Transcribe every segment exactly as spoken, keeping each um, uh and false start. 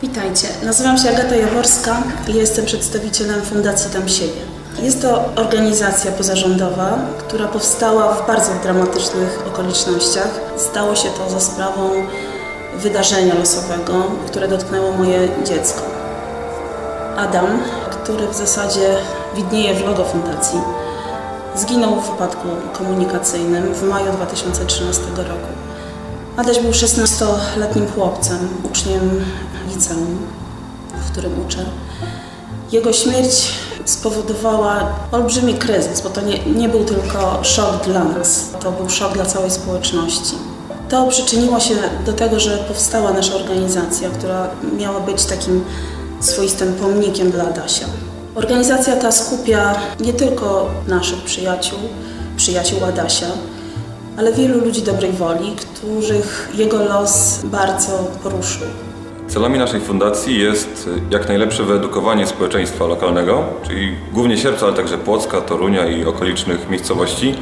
Witajcie, nazywam się Agata Jaworska i jestem przedstawicielem Fundacji Dam Siebie. Jest to organizacja pozarządowa, która powstała w bardzo dramatycznych okolicznościach. Stało się to za sprawą wydarzenia losowego, które dotknęło moje dziecko. Adam, który w zasadzie widnieje w logo fundacji, zginął w wypadku komunikacyjnym w maju dwa tysiące trzynastego roku. Adaś był szesnastoletnim chłopcem, uczniem liceum, w którym uczę. Jego śmierć spowodowała olbrzymi kryzys, bo to nie, nie był tylko szok dla nas, to był szok dla całej społeczności. To przyczyniło się do tego, że powstała nasza organizacja, która miała być takim swoistym pomnikiem dla Adasia. Organizacja ta skupia nie tylko naszych przyjaciół, przyjaciół Adasia, ale wielu ludzi dobrej woli, których jego los bardzo poruszył. Celami naszej fundacji jest jak najlepsze wyedukowanie społeczeństwa lokalnego, czyli głównie Sierpca, ale także Płocka, Torunia i okolicznych miejscowości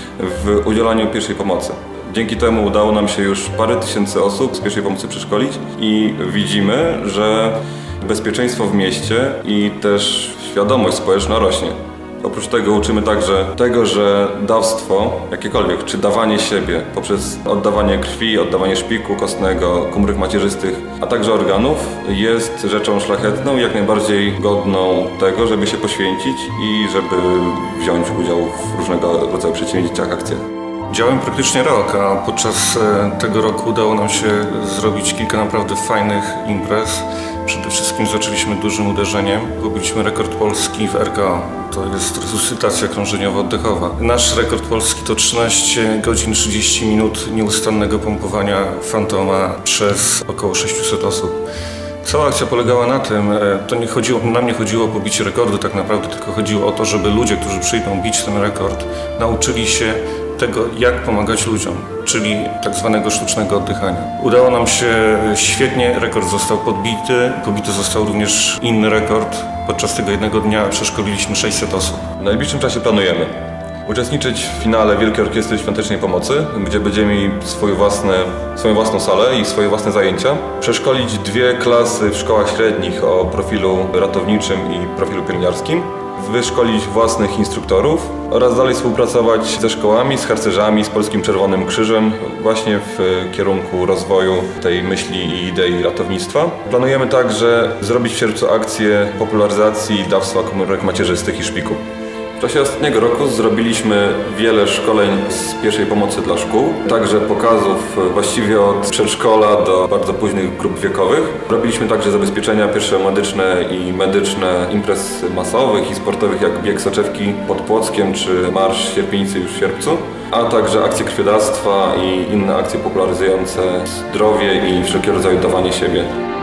w udzielaniu pierwszej pomocy. Dzięki temu udało nam się już parę tysięcy osób z pierwszej pomocy przeszkolić i widzimy, że bezpieczeństwo w mieście i też świadomość społeczna rośnie. Oprócz tego uczymy także tego, że dawstwo, jakiekolwiek, czy dawanie siebie poprzez oddawanie krwi, oddawanie szpiku kostnego, komórek macierzystych, a także organów jest rzeczą szlachetną i jak najbardziej godną tego, żeby się poświęcić i żeby wziąć udział w różnego rodzaju przedsięwzięciach, akcjach. Działam praktycznie rok, a podczas tego roku udało nam się zrobić kilka naprawdę fajnych imprez. Przede wszystkim zaczęliśmy dużym uderzeniem. Pobiliśmy rekord polski w R K O. To jest resuscytacja krążeniowo-oddechowa. Nasz rekord polski to trzynaście godzin trzydzieści minut nieustannego pompowania fantoma przez około sześciuset osób. Cała akcja polegała na tym, to nie chodziło, nam nie chodziło o pobicie rekordu tak naprawdę, tylko chodziło o to, żeby ludzie, którzy przyjdą bić ten rekord, nauczyli się tego, jak pomagać ludziom, czyli tak zwanego sztucznego oddychania. Udało nam się świetnie, rekord został podbity, pobity został również inny rekord. Podczas tego jednego dnia przeszkoliliśmy sześćset osób. W najbliższym czasie planujemy uczestniczyć w finale Wielkiej Orkiestry Świątecznej Pomocy, gdzie będziemy mieli swoje własne, swoją własną salę i swoje własne zajęcia. Przeszkolić dwie klasy w szkołach średnich o profilu ratowniczym i profilu pielęgniarskim. Wyszkolić własnych instruktorów oraz dalej współpracować ze szkołami, z harcerzami, z Polskim Czerwonym Krzyżem właśnie w kierunku rozwoju tej myśli i idei ratownictwa. Planujemy także zrobić w czerwcu akcję popularyzacji dawstwa komórek macierzystych i szpiku. W czasie ostatniego roku zrobiliśmy wiele szkoleń z pierwszej pomocy dla szkół, także pokazów właściwie od przedszkola do bardzo późnych grup wiekowych. Robiliśmy także zabezpieczenia pierwsze medyczne i medyczne imprez masowych i sportowych jak bieg soczewki pod Płockiem czy Marsz Sierpienicy już w sierpcu, a także akcje krwiodawstwa i inne akcje popularyzujące zdrowie i wszelkiego rodzaju dawanie siebie.